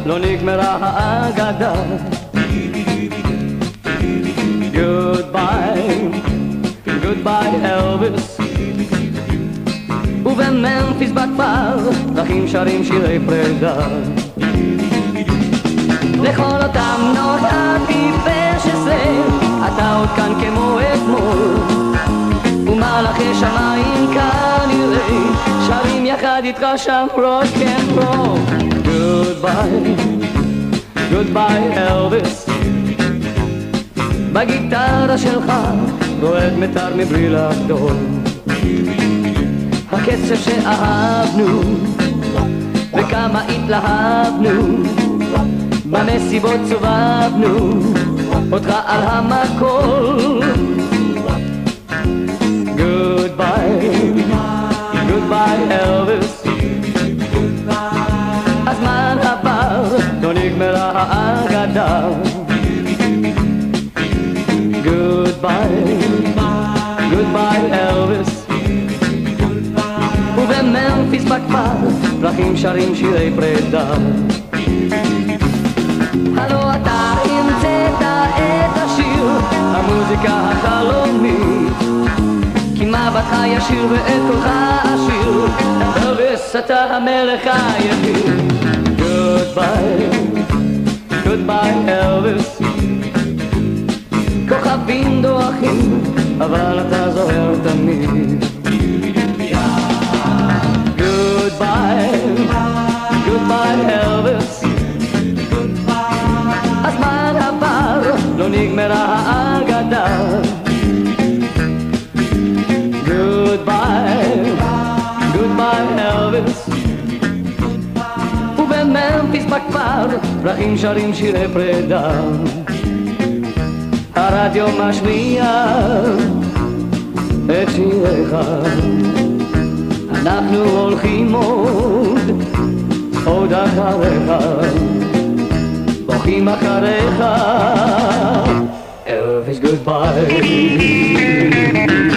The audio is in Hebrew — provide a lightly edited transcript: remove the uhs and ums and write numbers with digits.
לא נגמרה האגדה. Goodbye, goodbye Elvis. ובממפיס בכפר פרחים שרים שירי פרידה. לכל אותם נולדתי ב-16, אתה עוד כאן כמו אתמול, ומלאכי שמיים כנראה שרים יחד איתך שם רוקנרול. Goodbye, goodbye Elvis. בגיטרה שלך רועד מטר מבלי לחדול, הקצב שאהבנו וכמה התלהבנו, במסיבות סובבנו אותך על המקול. Goodbye, goodbye Elvis. הזמן עבר, לא נגמרה האגדה. Goodbye, goodbye Elvis. ובממפיס בכפר פרחים שרים שירי פרידה. הלא אתה המצאת את השיר, המוזיקה החלומית, כי מבטך ישיר ואת קולך עשיר, אלביס אתה המלך היחיד. Goodbye, goodbye Elvis. כוכבים דועכים, אבל אתה זוהר תמיד. Goodbye, goodbye Elvis. הזמן עבר, לא נגמרה האגדה. Goodbye, goodbye Elvis. ובממפיס בכפר פרחים שרים שירי פרידה. הרדיו משמיע את שיריך, אנחנו הולכים עוד אחריך, בוכים אחריך. Elvis, goodbye.